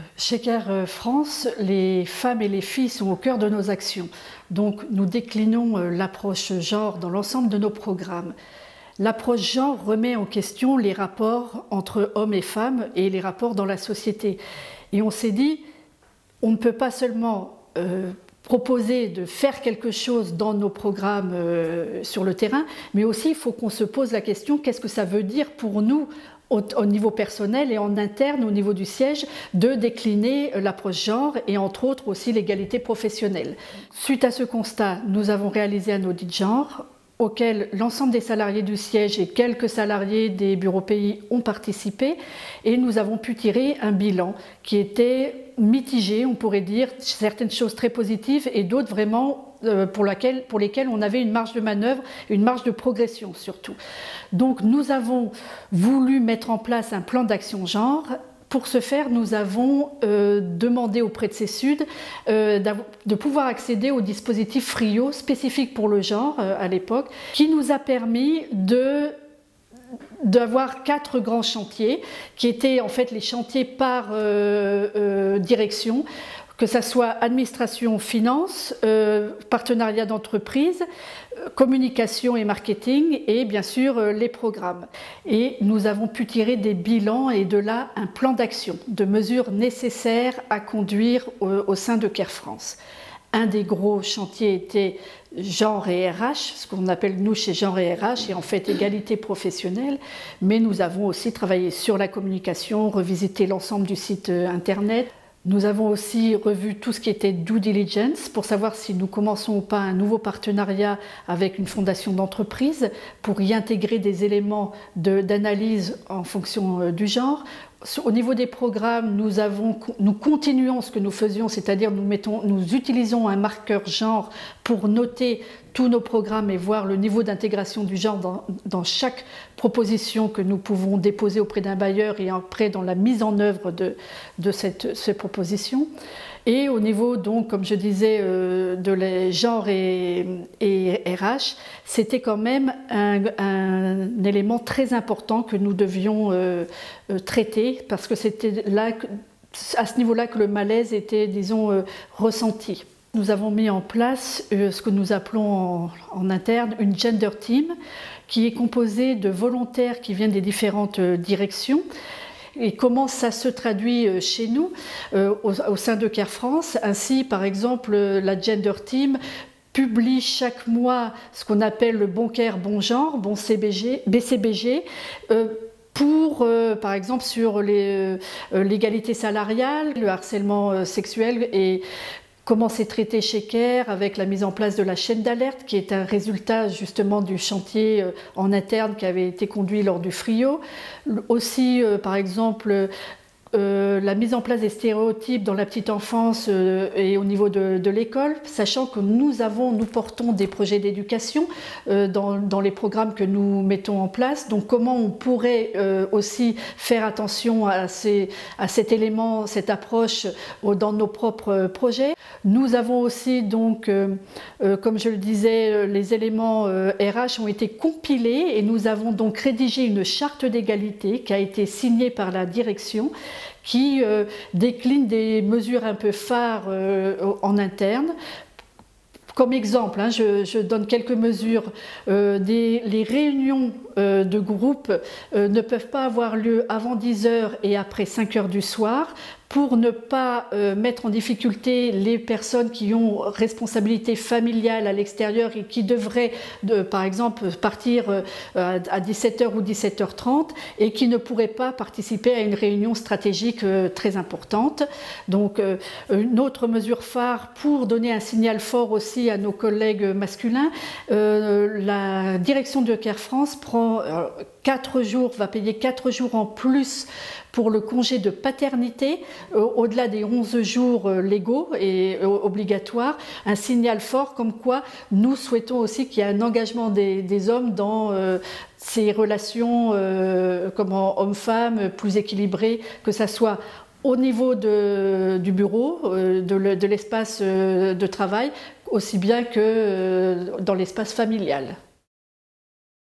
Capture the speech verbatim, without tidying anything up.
Chez Care France, les femmes et les filles sont au cœur de nos actions. Donc nous déclinons l'approche genre dans l'ensemble de nos programmes. L'approche genre remet en question les rapports entre hommes et femmes et les rapports dans la société. Et on s'est dit, on ne peut pas seulement euh, proposer de faire quelque chose dans nos programmes euh, sur le terrain, mais aussi il faut qu'on se pose la question, qu'est-ce que ça veut dire pour nous au, au niveau personnel et en interne, au niveau du siège, de décliner l'approche genre et entre autres aussi l'égalité professionnelle. Suite à ce constat, nous avons réalisé un audit genre auquel l'ensemble des salariés du siège et quelques salariés des bureaux pays ont participé et nous avons pu tirer un bilan qui était mitigé, on pourrait dire, certaines choses très positives et d'autres vraiment euh, pour, laquelle, pour lesquelles on avait une marge de manœuvre, une marge de progression surtout. Donc nous avons voulu mettre en place un plan d'action genre. Pour ce faire, nous avons euh, demandé auprès de CESUD euh, de pouvoir accéder au dispositif FRIO spécifique pour le genre euh, à l'époque, qui nous a permis de d'avoir quatre grands chantiers, qui étaient en fait les chantiers par euh, euh, direction, que ce soit administration, finance, euh, partenariat d'entreprise, euh, communication et marketing et bien sûr euh, les programmes. Et nous avons pu tirer des bilans et de là un plan d'action, de mesures nécessaires à conduire au, au sein de Care France. Un des gros chantiers était genre et R H, ce qu'on appelle nous chez genre et R H, et en fait égalité professionnelle, mais nous avons aussi travaillé sur la communication, revisité l'ensemble du site internet. Nous avons aussi revu tout ce qui était due diligence pour savoir si nous commençons ou pas un nouveau partenariat avec une fondation d'entreprise pour y intégrer des éléments d'analyse en fonction du genre. Au niveau des programmes, nous, avons, nous continuons ce que nous faisions, c'est-à-dire nous, mettons, nous utilisons un marqueur genre pour noter tous nos programmes et voir le niveau d'intégration du genre dans, dans chaque proposition que nous pouvons déposer auprès d'un bailleur et après dans la mise en œuvre de, de cette, ces propositions. Et au niveau, donc, comme je disais, euh, de les genre et, et R H, c'était quand même un, un élément très important que nous devions euh, euh, traiter parce que c'était là, à ce niveau-là que le malaise était, disons, euh, ressenti. Nous avons mis en place euh, ce que nous appelons en, en interne une gender team qui est composée de volontaires qui viennent des différentes euh, directions. Et comment ça se traduit chez nous, euh, au, au sein de Care France. Ainsi, par exemple, la Gender Team publie chaque mois ce qu'on appelle le Bon Care, Bon Genre, Bon C B G, B C B G, euh, pour, euh, par exemple, sur l'égalité euh, salariale, le harcèlement euh, sexuel et comment c'est traité chez Care avec la mise en place de la chaîne d'alerte qui est un résultat justement du chantier en interne qui avait été conduit lors du FRIO. Aussi, euh, par exemple, Euh, la mise en place des stéréotypes dans la petite enfance euh, et au niveau de, de l'école, sachant que nous avons, nous portons des projets d'éducation euh, dans, dans les programmes que nous mettons en place. Donc comment on pourrait euh, aussi faire attention à, ces, à cet élément, cette approche euh, dans nos propres projets. Nous avons aussi donc, euh, euh, comme je le disais, les éléments euh, R H ont été compilés et nous avons donc rédigé une charte d'égalité qui a été signée par la direction qui euh, décline des mesures un peu phares euh, en interne. Comme exemple, hein, je, je donne quelques mesures. Euh, des, les réunions euh, de groupe euh, ne peuvent pas avoir lieu avant dix heures et après cinq heures du soir pour ne pas euh, mettre en difficulté les personnes qui ont responsabilité familiale à l'extérieur et qui devraient, de, par exemple, partir euh, à dix-sept heures ou dix-sept heures trente et qui ne pourraient pas participer à une réunion stratégique euh, très importante. Donc, euh, une autre mesure phare pour donner un signal fort aussi à nos collègues masculins, euh, la direction de Care France prend euh, quatre jours, va payer quatre jours en plus pour le congé de paternité, euh, au-delà des onze jours euh, légaux et euh, obligatoires, un signal fort comme quoi nous souhaitons aussi qu'il y ait un engagement des, des hommes dans euh, ces relations euh, comme hommes-femmes plus équilibrées, que ça soit au niveau de, du bureau, euh, de l'espace euh, de travail, aussi bien que euh, dans l'espace familial.